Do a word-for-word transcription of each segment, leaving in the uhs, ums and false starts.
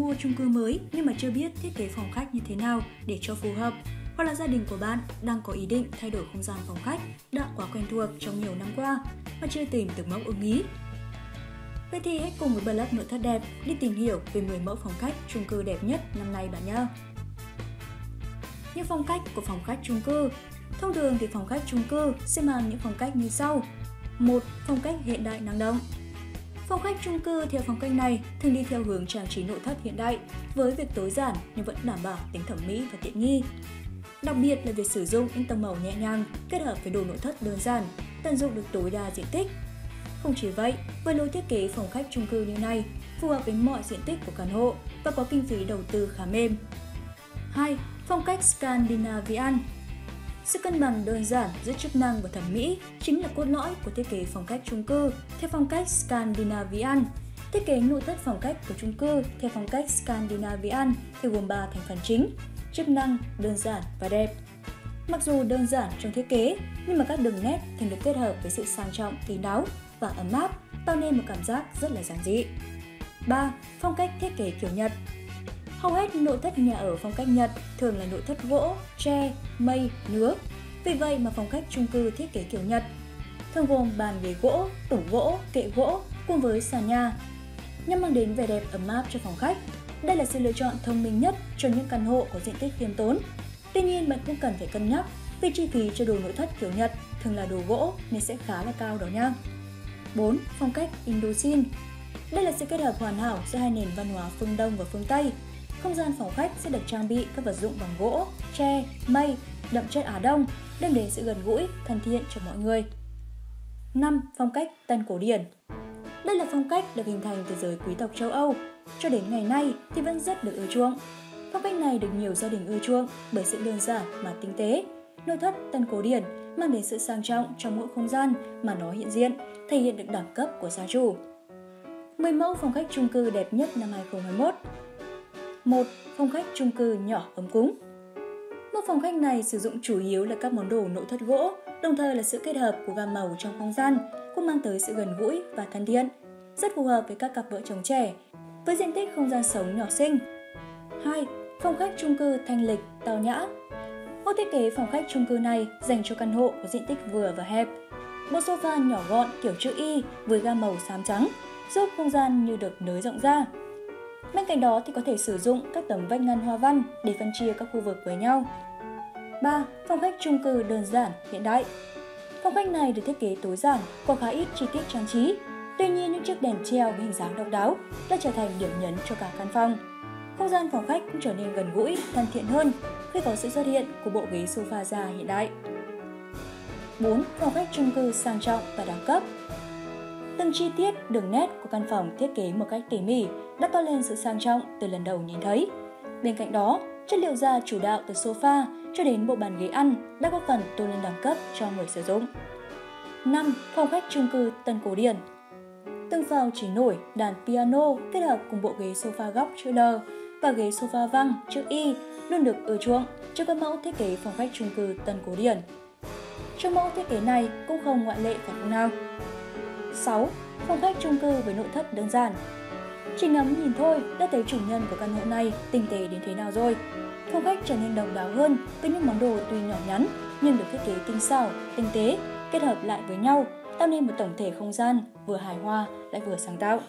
mua chung cư mới nhưng mà chưa biết thiết kế phòng khách như thế nào để cho phù hợp, hoặc là gia đình của bạn đang có ý định thay đổi không gian phòng khách đã quá quen thuộc trong nhiều năm qua mà chưa tìm được mẫu ưng ý. Vậy thì hãy cùng với blog nội thất đẹp đi tìm hiểu về mười mẫu phòng khách chung cư đẹp nhất năm nay bạn nhé. Những phong cách của phòng khách chung cư. Thông thường thì phòng khách chung cư sẽ mang những phong cách như sau. một. Phong cách hiện đại năng động. Phong khách chung cư theo phong cách này thường đi theo hướng trang trí nội thất hiện đại với việc tối giản nhưng vẫn đảm bảo tính thẩm mỹ và tiện nghi. Đặc biệt là việc sử dụng những tông màu nhẹ nhàng kết hợp với đồ nội thất đơn giản, tận dụng được tối đa diện tích. Không chỉ vậy, với lối thiết kế phòng khách chung cư như này phù hợp với mọi diện tích của căn hộ và có kinh phí đầu tư khá mềm. hai. Phong cách Scandinavian. Sự cân bằng đơn giản giữa chức năng và thẩm mỹ chính là cốt lõi của thiết kế phong cách chung cư theo phong cách Scandinavian. Thiết kế nội thất phong cách của chung cư theo phong cách Scandinavian thì gồm ba thành phần chính: chức năng, đơn giản và đẹp. Mặc dù đơn giản trong thiết kế, nhưng mà các đường nét thường được kết hợp với sự sang trọng, kín đáo và ấm áp, tạo nên một cảm giác rất là giản dị. ba. Phong cách thiết kế kiểu Nhật. Hầu hết nội thất nhà ở phong cách Nhật thường là nội thất gỗ, tre, mây, nứa. Vì vậy mà phong cách chung cư thiết kế kiểu Nhật thường gồm bàn ghế gỗ, tủ gỗ, kệ gỗ cùng với sàn nhà, nhằm mang đến vẻ đẹp ấm áp cho phòng khách. Đây là sự lựa chọn thông minh nhất cho những căn hộ có diện tích khiêm tốn. Tuy nhiên, bạn cũng cần phải cân nhắc vì chi phí cho đồ nội thất kiểu Nhật thường là đồ gỗ nên sẽ khá là cao đó nha. bốn. Phong cách Indochine. Đây là sự kết hợp hoàn hảo giữa hai nền văn hóa phương Đông và phương Tây. Không gian phòng khách sẽ được trang bị các vật dụng bằng gỗ, tre, mây, đậm chất Á Đông, đem đến sự gần gũi, thân thiện cho mọi người. năm. Phong cách Tân cổ điển. Đây là phong cách được hình thành từ giới quý tộc châu Âu, cho đến ngày nay thì vẫn rất được ưa chuộng. Phong cách này được nhiều gia đình ưa chuộng bởi sự đơn giản mà tinh tế. Nội thất Tân cổ điển mang đến sự sang trọng trong mỗi không gian mà nó hiện diện, thể hiện được đẳng cấp của gia chủ. mười mẫu phong khách chung cư đẹp nhất năm hai không hai mốt. một. Phong khách chung cư nhỏ ấm cúng. Mẫu phòng khách này sử dụng chủ yếu là các món đồ nội thất gỗ, đồng thời là sự kết hợp của gam màu trong không gian cũng mang tới sự gần gũi và thân thiện, rất phù hợp với các cặp vợ chồng trẻ với diện tích không gian sống nhỏ xinh. hai. Phong khách chung cư thanh lịch, tao nhã. Mẫu thiết kế phòng khách chung cư này dành cho căn hộ có diện tích vừa và hẹp. Bộ sofa nhỏ gọn kiểu chữ Y với gam màu xám trắng giúp không gian như được nới rộng ra. Bên cạnh đó thì có thể sử dụng các tấm vách ngăn hoa văn để phân chia các khu vực với nhau. ba. Phong khách chung cư đơn giản, hiện đại. Phong khách này được thiết kế tối giản, có khá ít chi tiết trang trí. Tuy nhiên, những chiếc đèn treo với hình dáng độc đáo đã trở thành điểm nhấn cho cả căn phòng. Không gian phòng khách cũng trở nên gần gũi, thân thiện hơn khi có sự xuất hiện của bộ ghế sofa da hiện đại. bốn. Phòng khách chung cư sang trọng và đẳng cấp. Từng chi tiết, đường nét của căn phòng thiết kế một cách tỉ mỉ đã toát lên sự sang trọng từ lần đầu nhìn thấy. Bên cạnh đó, chất liệu da chủ đạo từ sofa cho đến bộ bàn ghế ăn đã góp phần tôn lên đẳng cấp cho người sử dụng. năm. Phòng khách chung cư Tân cổ điển. Từng phòng chỉ nổi đàn piano kết hợp cùng bộ ghế sofa góc chữ L và ghế sofa văng chữ Y luôn được ưa chuộng cho các mẫu thiết kế phòng khách chung cư Tân cổ điển. Trong mẫu thiết kế này cũng không ngoại lệ phải không nào? sáu. Phòng khách chung cư với nội thất đơn giản. Chỉ ngắm nhìn thôi đã thấy chủ nhân của căn hộ này tinh tế đến thế nào rồi. Phòng khách trở nên độc đáo hơn với những món đồ tuy nhỏ nhắn nhưng được thiết kế tinh xảo, tinh tế, kết hợp lại với nhau, tạo nên một tổng thể không gian vừa hài hòa lại vừa sáng tạo.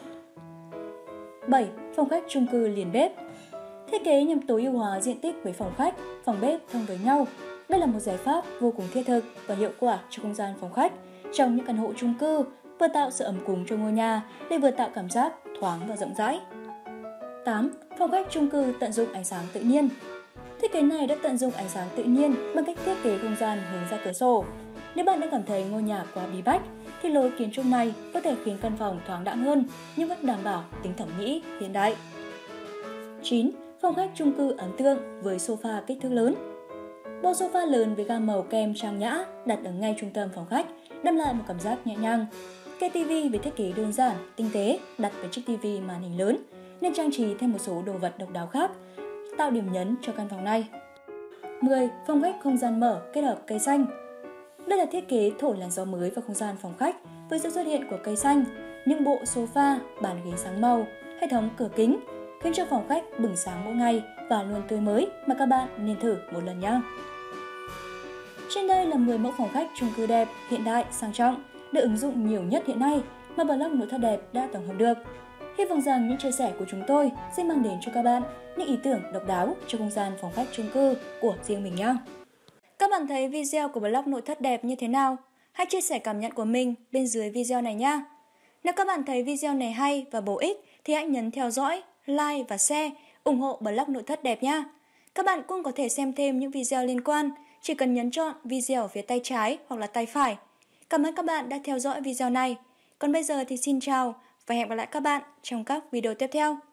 bảy. Phòng khách chung cư liền bếp. Thiết kế nhằm tối ưu hóa diện tích với phòng khách, phòng bếp thông với nhau. Đây là một giải pháp vô cùng thiết thực và hiệu quả cho không gian phòng khách trong những căn hộ chung cư, vừa tạo sự ấm cúng cho ngôi nhà để vừa tạo cảm giác thoáng và rộng rãi. tám. Phòng khách chung cư tận dụng ánh sáng tự nhiên. Thiết kế này đã tận dụng ánh sáng tự nhiên bằng cách thiết kế không gian hướng ra cửa sổ. Nếu bạn đã cảm thấy ngôi nhà quá bí bách, thì lối kiến trúc này có thể khiến căn phòng thoáng đãng hơn nhưng vẫn đảm bảo tính thẩm mỹ hiện đại. chín. Phòng khách chung cư ấn tượng với sofa kích thước lớn. Bộ sofa lớn với gam màu kem trang nhã đặt ở ngay trung tâm phòng khách đem lại một cảm giác nhẹ nhàng. Kệ tivi với thiết kế đơn giản, tinh tế đặt với chiếc tivi màn hình lớn nên trang trí thêm một số đồ vật độc đáo khác, tạo điểm nhấn cho căn phòng này. mười. Phòng khách không gian mở kết hợp cây xanh. Đây là thiết kế thổi làn gió mới vào không gian phòng khách với sự xuất hiện của cây xanh, những bộ sofa, bàn ghế sáng màu, hệ thống cửa kính khiến cho phòng khách bừng sáng mỗi ngày và luôn tươi mới mà các bạn nên thử một lần nhé. Trên đây là mười mẫu phòng khách chung cư đẹp, hiện đại, sang trọng, được ứng dụng nhiều nhất hiện nay mà blog nội thất đẹp đã tổng hợp được. Hy vọng rằng những chia sẻ của chúng tôi sẽ mang đến cho các bạn những ý tưởng độc đáo cho không gian phòng khách chung cư của riêng mình nhé. Các bạn thấy video của blog nội thất đẹp như thế nào? Hãy chia sẻ cảm nhận của mình bên dưới video này nhé. Nếu các bạn thấy video này hay và bổ ích thì hãy nhấn theo dõi, like và share, ủng hộ blog nội thất đẹp nhé. Các bạn cũng có thể xem thêm những video liên quan, chỉ cần nhấn chọn video ở phía tay trái hoặc là tay phải. Cảm ơn các bạn đã theo dõi video này. Còn bây giờ thì xin chào và hẹn gặp lại các bạn trong các video tiếp theo.